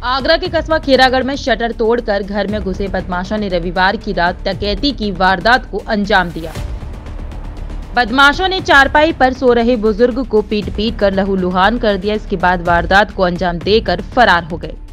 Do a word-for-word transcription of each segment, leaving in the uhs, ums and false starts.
आगरा के कस्बा खेरागढ़ में शटर तोड़कर घर में घुसे बदमाशों ने रविवार की रात डकैती की वारदात को अंजाम दिया। बदमाशों ने चारपाई पर सो रहे बुजुर्ग को पीट पीट कर लहूलुहान कर दिया। इसके बाद वारदात को अंजाम देकर फरार हो गए।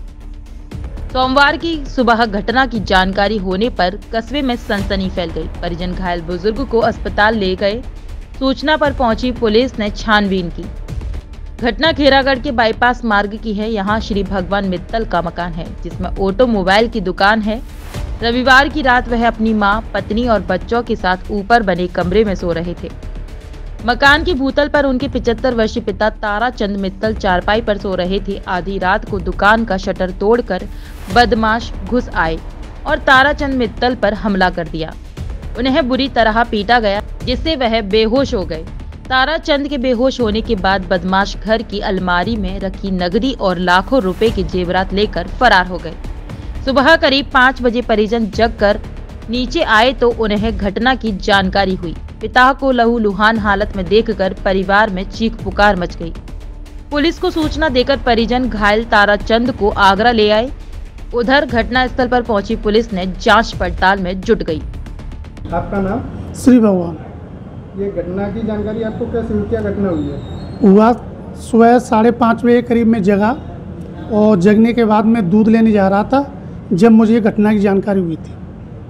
सोमवार की सुबह घटना की जानकारी होने पर कस्बे में सनसनी फैल गई। परिजन घायल बुजुर्ग को अस्पताल ले गए। सूचना पर पहुंची पुलिस ने छानबीन की। घटना खेरागढ़ के बाईपास मार्ग की है। यहां श्री भगवान मित्तल का मकान है, जिसमें ऑटोमोबाइल की दुकान है। रविवार की रात वह अपनी मां, पत्नी और बच्चों के साथ ऊपर बने कमरे में सो रहे थे। मकान की भूतल पर उनके पचहत्तर वर्षीय पिता ताराचंद मित्तल चारपाई पर सो रहे थे। आधी रात को दुकान का शटर तोड़कर बदमाश घुस आए और ताराचंद मित्तल पर हमला कर दिया। उन्हें बुरी तरह पीटा गया, जिससे वह बेहोश हो गए। ताराचंद के बेहोश होने के बाद बदमाश घर की अलमारी में रखी नकदी और लाखों रुपए के जेवरात लेकर फरार हो गए। सुबह करीब पाँच बजे परिजन जगकर नीचे आए तो उन्हें घटना की जानकारी हुई। पिता को लहूलुहान हालत में देखकर परिवार में चीख पुकार मच गई। पुलिस को सूचना देकर परिजन घायल ताराचंद को आगरा ले आए। उधर घटनास्थल पर पहुंची पुलिस ने जांच पड़ताल में जुट गई। आपका नाम? श्री भगवान। ये घटना की जानकारी आपको कैसे हुई? क्या घटना हुई है? हुआ सुबह साढ़े पाँच बजे करीब में जगा और जगने के बाद मैं दूध लेने जा रहा था, जब मुझे ये घटना की जानकारी हुई थी।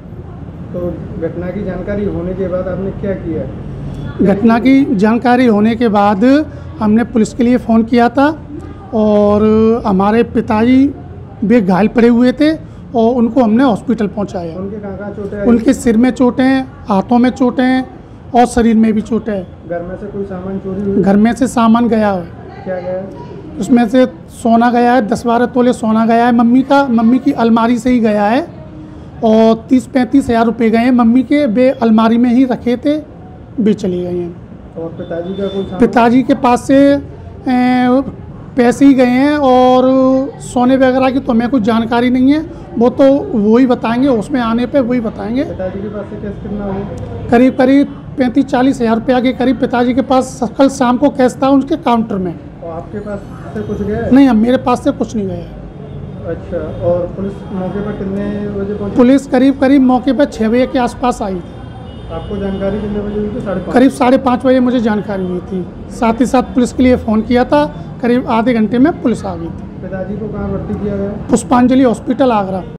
तो घटना की जानकारी होने के बाद आपने क्या किया? घटना की जानकारी होने के बाद हमने पुलिस के लिए फ़ोन किया था और हमारे पिताजी भी घायल पड़े हुए थे और उनको हमने हॉस्पिटल पहुंचाया। उनके कहाँ कहाँ चोटें? उनके सिर में चोटें हैं, हाथों में चोटें हैं और शरीर में भी चोटें हैं। घर में से कोई सामान चोरी हुई? घर में से सामान गया है। क्या गया? उसमें से सोना गया है, दस बारह तोले सोना गया है मम्मी का। मम्मी की अलमारी से ही गया है और तीस पैंतीस हज़ार रुपये गए हैं मम्मी के। वे अलमारी में ही रखे थे, वे चले गए हैं। और पिताजी का कोई सामान? पिताजी के पास से ए, पैसे ही गए हैं और सोने वगैरह की तो हमें कुछ जानकारी नहीं है, वो तो वही बताएंगे, उसमें आने पे वही बताएंगे। पिताजी के पास से कैश कितना हो? करीब करीब पैंतीस चालीस हज़ार रुपया के करीब पिताजी के पास कल शाम को कैश था उनके काउंटर में। और आपके पास से कुछ गया? नहीं, मेरे पास से कुछ नहीं गया। अच्छा, और पुलिस मौके पर कितने बजे पहुंची? पुलिस करीब करीब मौके पर छः बजे के आसपास आई थी। आपको जानकारी कितने बजे हुई थी? साढ़े पाँच? करीब साढ़े पाँच बजे मुझे जानकारी हुई थी। साथ ही साथ पुलिस के लिए फ़ोन किया था। करीब आधे घंटे में पुलिस आ गई थी। पिताजी को कहाँ भर्ती किया गया? पुष्पांजलि हॉस्पिटल आगरा।